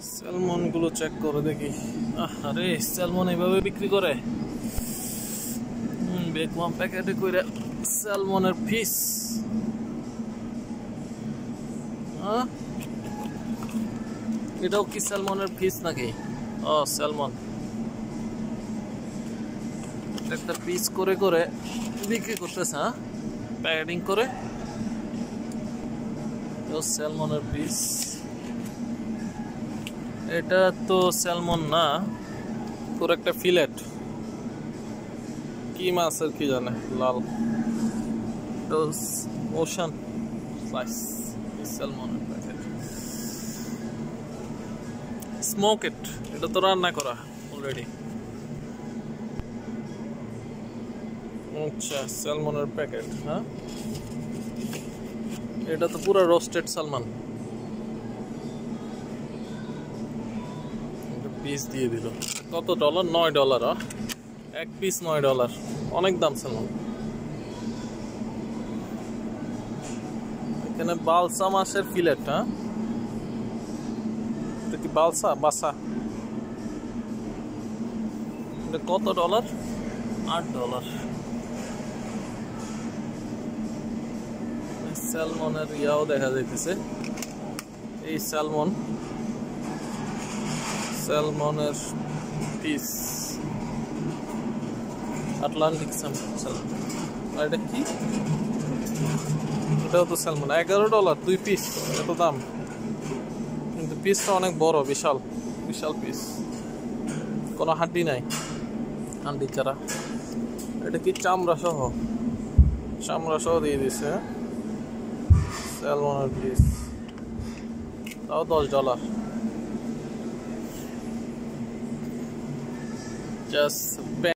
Salmon গুলো check করে দেখি। আরে স্যালমন এইভাবে বিক্রি করে, দেখলাম প্যাকেটে করে স্যালমনের পিস। এটাও কি স্যালমনের পিস নাকি? ও স্যালমন একটা পিস করে করে বিক্রি করতেছে, প্যাকেটিং করে। স্যালমনের পিস, এটা তো স্যালমন না, তোর একটা ফিলেট, কি মাছের কি জানে, লাল ওশান স্লাইস স্যালমনের প্যাকেট। স্মোক ইট, এটা তো রান্না করা অলরেডি। আচ্ছা স্যালমনের প্যাকেট, হ্যাঁ এটা তো পুরো রোস্টেড স্যালমন। পিস দিয়ে দিল, কত ডলার? $9। এক পিস $9, অনেক দাম স্যালমন। এখানে বালসা মাছের ফিলেট, হ্যাঁ এটা কি বালসা বাসা? এটা কত ডলার? $8। স্যালমনের ইয়াও দেখা যাইতেছে, এই স্যালমনের পিস, আটলান্টিক স্যালমন। আর এটা কি? এটাও তো স্যালমন, $11 2 পিস, এত দাম। কিন্তু পিসটা অনেক বড়, বিশাল বিশাল পিস, কোনো হাড্ডি নাই, হাড্ডি ছাড়া। এটা কি চামড়া সহ? চামড়া সহ দিয়ে দিছে স্যালমনের পিস, তাও $10। জাস্ট